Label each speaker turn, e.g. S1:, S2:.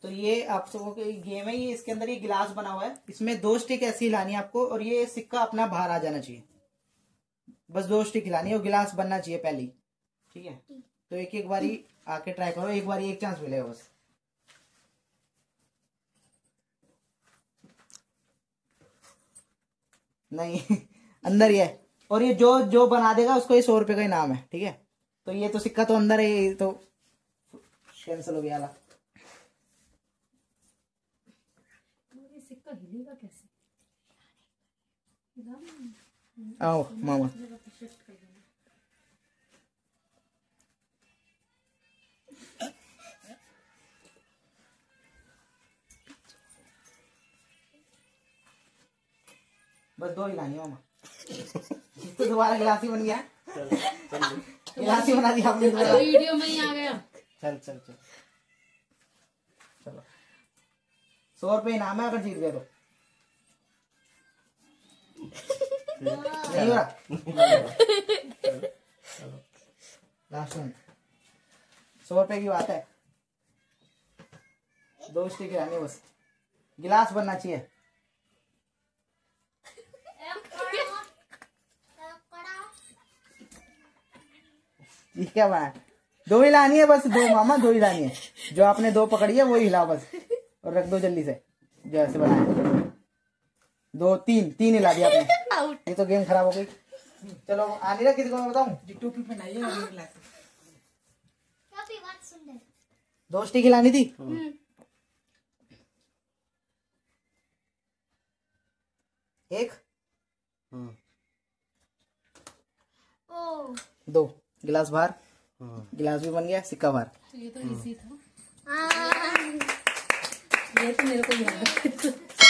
S1: तो ये आप सबको गेम है, ये इसके अंदर ये गिलास बना हुआ है, इसमें 2 स्टिक ऐसी हिलानी है आपको और ये सिक्का अपना बाहर आ जाना चाहिए। बस 2 स्टिक हिलानी है और गिलास बनना चाहिए पहले, ठीक है। तो एक एक बारी आके ट्राई करो, एक बारी एक चांस मिलेगा बस। नहीं अंदर ही है, और ये जो जो बना देगा उसको ये 100 रुपए का इनाम है, ठीक है। तो ये तो सिक्का तो अंदर है, ये तो कैंसिल हो गया वाला।
S2: सिक्का हिलेगा कैसे?
S1: आओ मामा, बस 2 हिलानी मामा। तो दोबारा गिलास ही बन गया, गिलास ही बना दिया आपने दोबारा।
S2: वीडियो में ही आ गया।
S1: चल चल चल चलो, 100 रुपए इनाम है अगर जीत गए तो। नहीं हो रहा, लास्ट में 100 रुपए की बात है, 2 स्टिक गिरानी बस, गिलास बनना चाहिए। ये क्या बना है? 2 हिलानी है बस, 2 मामा, 2 हिलानी है। जो आपने 2 पकड़ी है वो हिलाओ बस, और रख दो जल्दी से, जो ऐसे बनाया। 2 3 हिला दिया आपने, ये तो गेम खराब हो गई। चलो आनी ना, किसी को मैं बताऊं? टोपी पहनाइए, 2 स्टिक हिलानी थी। एक 2 गिलास बाहर, गिलास भी बन गया, सिक्का बाहर।
S2: तो ये तो इजी था, ये तो मेरे को याद है।